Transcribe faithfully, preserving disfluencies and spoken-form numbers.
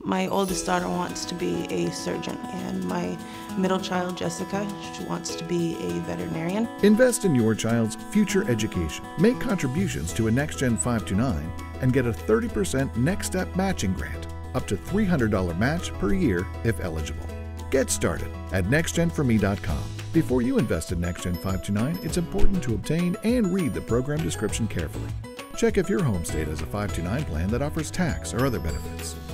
My oldest daughter wants to be a surgeon, and my middle child, Jessica, she wants to be a veterinarian. Invest in your child's future education. Make contributions to a NextGen five two nine and get a thirty percent Next Step matching grant, up to three hundred dollars match per year if eligible. Get started at next gen for me dot com. Before you invest in NextGen five two nine, it's important to obtain and read the program description carefully. Check if your home state has a five two nine plan that offers tax or other benefits.